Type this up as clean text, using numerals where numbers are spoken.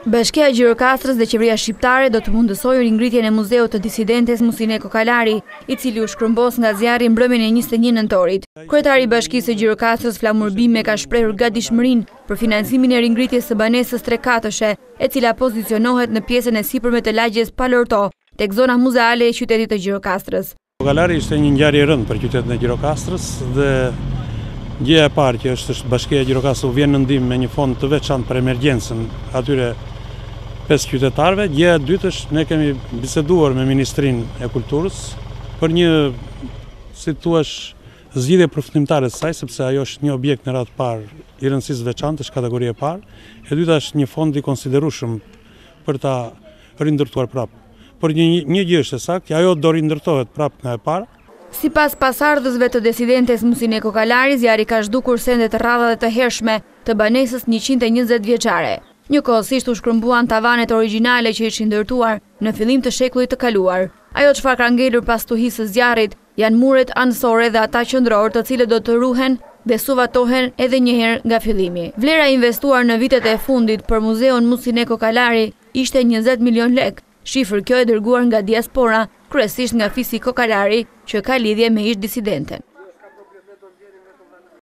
Bashkia e Gjirokastrës dhe qeveria shqiptare do të mundësojë ringritjen e muzeut të disidentes Musine Kokalari, i cili u shkërmbos nga zjarri mbrëmjen e 21 nëntorit. Kryetari i Bashkisë së Gjirokastrës Flamur Bime ka shprehur gatishmërinë për financimin e ringritjes së banesës trekatëshe, e cila pozicionohet në pjesën e sipërme të lagjes Palorto, tek zona muzeale e qytetit të Gjirokastrës. Kokalari ishte një ngjarje e rëndë për qytetin e Gjirokastrës dhe gjëja e parë që është Bashkia e Gjirokastrës u vjen në ndihmë me një fond të veçantë për emergjencën atyre 5 qytetarëve. Gjëja e dytë është ne kemi biseduar me Ministrinë e Kulturës për një, si thua, zgjidhje përfundimtare të saj, sepse ajo është një objekt në radhë parë i rëndësisë veçantë, është kategori e parë. E dyta është një fond i konsiderueshëm për ta rindërtuar prapë. Por një gjë është e saktë, ajo do rindërtohet prapë nga e para. Sipas pasardhësve të disidentes Musine Kokalari, zjarri ka zhdukur sende të rralla dhe të hershme të banesës 120 vjeçare. Njëkohësisht u shkërmbuan tavanet origjinale që ishin ndërtuar në fillim të shekullit të kaluar. Ajo çfarë ka ngelur pas tuhisë së zjarrit janë muret anësore dhe ata qendror, të cilët do të ruhen dhe suvatohen edhe një herë nga fillimi. Vlera investuar në vitet e fundit për muzeun Musine Kokalari ishte 20 milion lek. Shifër kjo e dërguar nga diaspora, kryesisht nga fisi Kokalari, që ka lidhje me ish disidenten.